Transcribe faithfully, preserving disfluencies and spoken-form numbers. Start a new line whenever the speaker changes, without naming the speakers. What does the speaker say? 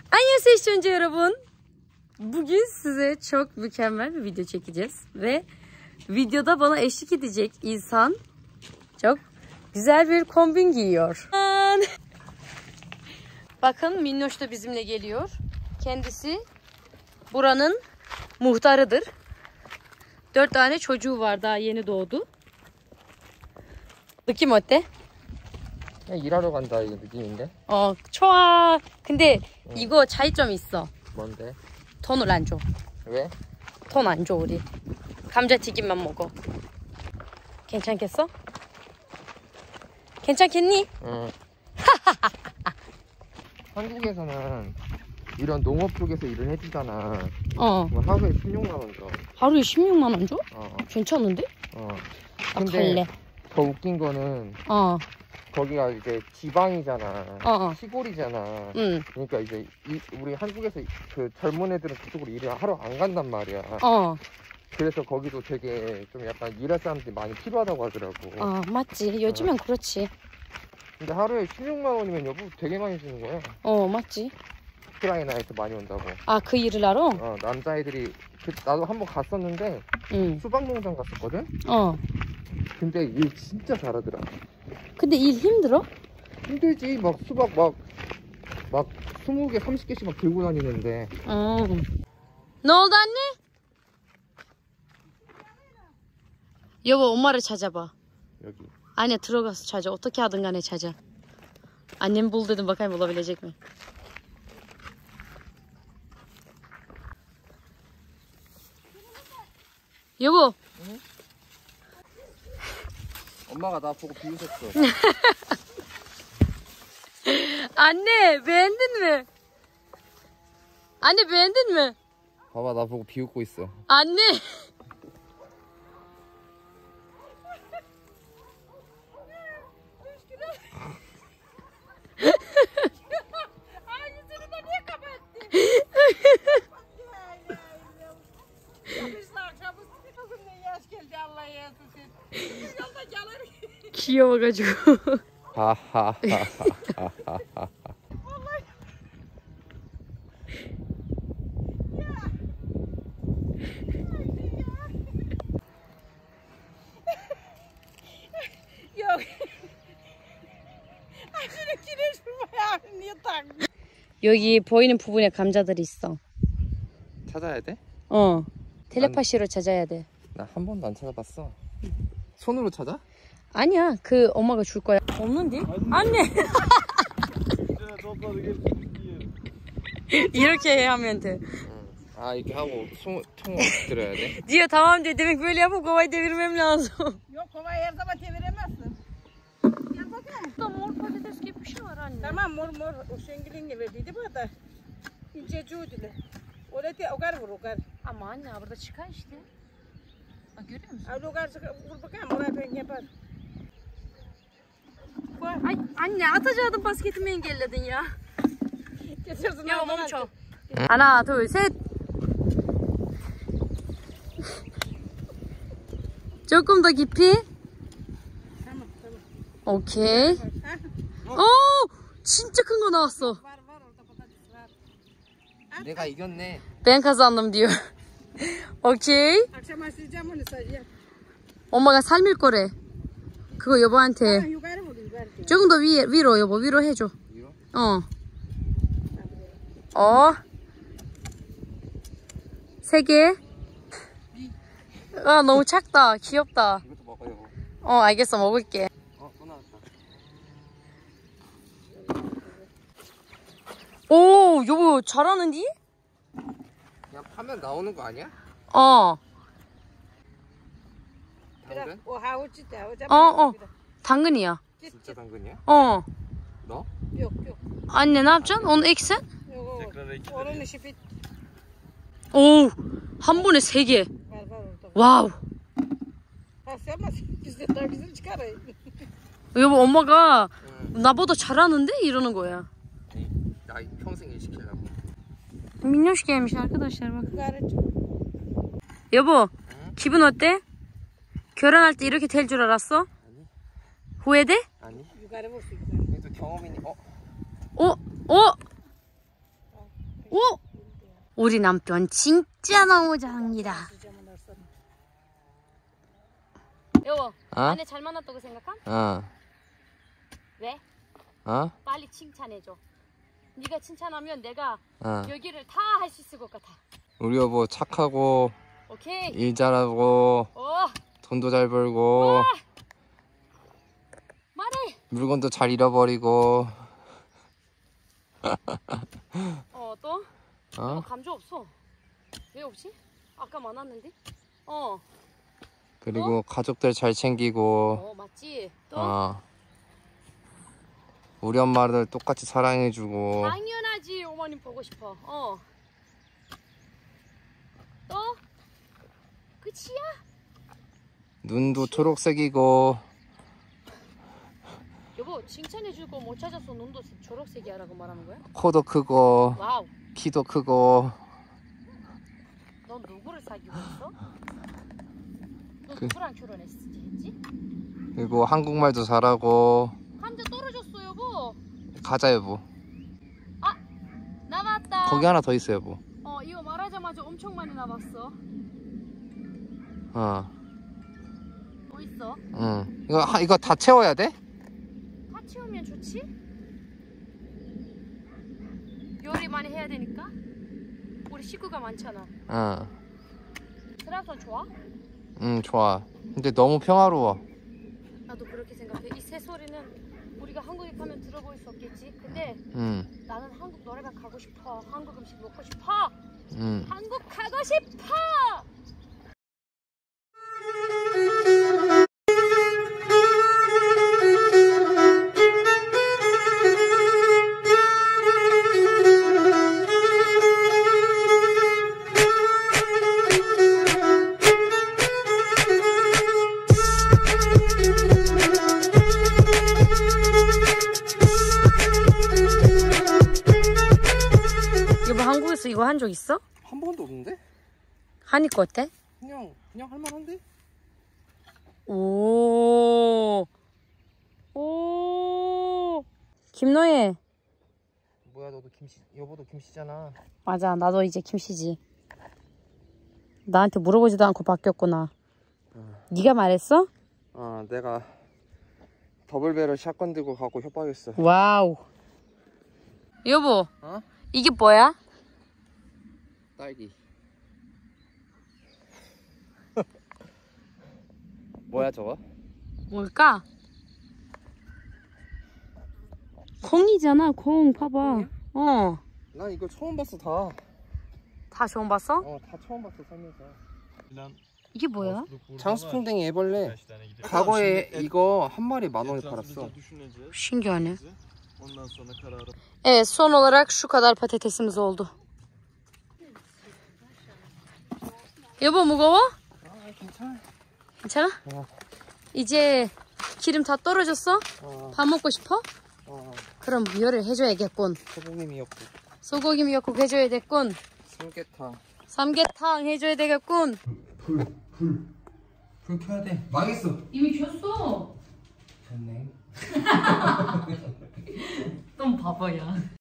Annyeonghaseyo 시청자 여러분. Bugün size çok mükemmel bir video çekeceğiz. Ve videoda bana eşlik edecek insan çok güzel bir kombin giyiyor. Bakın Minnoş da bizimle geliyor. Kendisi buranın muhtarıdır. Dört tane çocuğu var, daha yeni doğdu. 느낌 어때?
그냥 일하러 간다 이 느낌인데?
어, 좋아. 근데 응. 이거 차이점이 있어.
뭔데?
돈을 안 줘.
왜?
돈 안 줘, 우리. 감자튀김만 먹어. 괜찮겠어? 괜찮겠니?
응. 한국에서는 이런 농업 쪽에서 일을 해주잖아.
어.
하루에 십육만 원 줘.
하루에 십육만 원 줘?
어.
괜찮은데?
어.
아,
근데
갈래.
더 웃긴 거는
어.
거기가 이제 지방이잖아.
어.
시골이잖아.
응.
그러니까 이제 이, 우리 한국에서 그 젊은 애들은 그쪽으로 일을 하러 안 간단 말이야.
어.
그래서 거기도 되게 좀 약간 일할 사람들이 많이 필요하다고 하더라고.
어, 맞지. 요즘엔
어.
그렇지.
근데 하루에 십육만 원이면 여보 되게 많이 주는 거야.
어, 맞지.
우크라이나에서 많이 온다고.
아, 그 일을 하러?
어, 남자애들이 그, 나도 한번 갔었는데
응.
수박 농장 갔었거든.
어.
근데 일 진짜 잘하더라.
근데 일 힘들어?
힘들지. 막 수박 막 막 스무 개, 삼십 개씩 막 들고 다니는데.
어. Ne oldu anne? 여보, 엄마를 찾아봐.
여기.
아니야, 들어가서 찾아. 어떻게 하든 간에 찾아. Annem bul dedim, bakayım bulabilecek mi? 여보.
응? 엄마가 나 보고 비웃었어.
Anne, beğendin mi? Anne, beğendin mi?
봐봐, 나 보고 비웃고 있어.
Anne. 귀여워가지고.
하하하하하하.
여기 보이는 부분에 감자들이 있어.
찾아야 돼?
어. 텔레파시로 찾아야 돼.
나 한 번도 안 찾아봤어. 손으로 찾아?
아니야, 그 엄마가 줄 거야. 없는데? 안돼. 이렇게 하면 돼.
응. 아, 이렇게 하고 총, 총 들어야 돼?
Diyor tamam diyor, demek böyle yapıp kovayı devirmem lazım.
Yok, kovayı her zaman deviremezsin. Gel bakalım.
Burada mor patates gibi bir şey var anne.
Tamam, mor mor o şengilin verdiydi bu da. İnce cuğdile. Orada de ogar vur ogar.
Ama anne burada çıkar işte. Bak, görüyor musun?
Abi ogar vur bakalım, oraya ben yapar.
Ay anne, atacaktım basketimi, engelledin ya.
Getirsin.
Ya 멈춰. 하나, 둘, 셋. 조금 더 깊이.
Tamam, tamam.
오케이. 오, 진짜 큰 거 나왔어.
Var var, orada patates var.
내가 이겼네.
Ben kazandım diyor. 오케이.
Akşam açlayacağım onu sadece.
엄마가 삶을 거래. 그거 여보한테.
Ha, yukarı vur, yukarı.
조금 더 위에, 위로 여보, 위로 해줘.
위로?
어. 어. 세 개. 아, 너무 작다. 귀엽다.
이것도 먹어요.
어, 알겠어. 먹을게.
어, 또 나왔다.
오, 여보 잘하는디?
그냥 파면 나오는 거 아니야?
어.
당근?
O havuç işte, havuç.
어, 어. 당근이야.
진짜 당근이야?
어.
너?
Yok yok.
Anne ne yapacaksın? Onu eksen.
Yok, onun işi bit.
오, 한 번에 세 개.
Var var orada.
와우.
Ha, sen bak, biz de daha güzel çıkarayım.
여보, 엄마가
응.
나보다 잘하는데? 이러는 거야.
아니, 나 평생 일 시키려고.
민요ş gelmiş arkadaşlar, bak.
Yukarı.
여보,
응?
기분 어때? 결혼할 때 이렇게 될 줄 알았어?
아니.
후회돼?
아니.
Yukarı vursun yukarı.
그래도 경험이니. 어?
어? 어? 우리 남편 진짜 너무 잘합니다. 여보,
어?
안에 잘 만났다고 생각함?
어.
왜?
어?
빨리 칭찬해줘. 네가 칭찬하면 내가
어.
여기를 다 할 수 있을 것 같아.
우리 여보 착하고
오케이.
일 잘하고
어,
돈도 잘 벌고
말해.
물건도 잘 잃어버리고.
어, 또? 어?
어?
감조 없어. 왜 없지? 아까 많았는데? 어,
그리고 가족들 잘 챙기고.
어, 맞지? 또?
어. 우리 엄마를 똑같이 사랑해주고.
당연하지. 어머님 보고 싶어. 어. 또? 끝이야?
눈도 초록색이고.
여보, 칭찬해줄 거 못 찾아서 눈도 초록색이야라고 말하는 거야?
코도 크고.
와우.
키도 크고.
넌 누구를 사귀고 있어? 너
그-
누구랑 결혼했지? 했지?
그리고 한국말도 잘하고.
감자 떨어졌어, 여보.
가자 여보.
나왔다.
거기 하나 더 있어 여보.
어, 이거 말하자마자 엄청 많이 나왔어.
어.
뭐 있어?
응. 이거 하- 이거 다 채워야 돼?
다 채우면 좋지? 요리 많이 해야 되니까. 우리 식구가 많잖아.
응.
트라우선 좋아?
응 좋아. 근데 너무 평화로워.
나도 그렇게 생각해. 이 새소리는 우리가 한국에 가면 들어볼 수 없겠지. 근데
응.
나는 한국 노래방 가고 싶어. 한국 음식 먹고 싶어.
응.
한국 가고 싶어. 여보, 한국에서 이거 한 적 있어?
한 번도 없는데?
하니까 어때?
그냥 그냥 할만한데?
오. 오. 김노예.
뭐야 너도 김씨 여보도 김씨잖아.
맞아, 나도 이제 김씨지. 나한테 물어보지도 않고 바뀌었구나.
응.
네가 말했어?
어 내가 더블배럴 샷건 들고 가고 협박했어.
와우. 여보,
어?
이게 뭐야?
딸기. 뭐야 저거?
뭘까? 콩이잖아, 콩. 봐봐.
콩이야?
어.
난 이거 처음 봤어 다.
다 처음 봤어?
어 다 처음 봤어 살면서.
이게 뭐야?
장수풍뎅이 애벌레. 과거에 이거 한 마리 만 원에 팔았어.
신기하네. Evet, son olarak şu kadar patatesimiz oldu. 여보, 무거워?
아 괜찮아.
괜찮아?
어.
이제 기름 다 떨어졌어?
어.
밥 먹고 싶어?
어.
그럼 요리를 해줘야겠군.
소고기 미역국.
소고기 미역국 해줘야 됐군.
삼계탕.
삼계탕 해줘야 되겠군.
불, 불. 불 켜야 돼. 망했어.
이미 켰어.
됐네.
좀 바보야.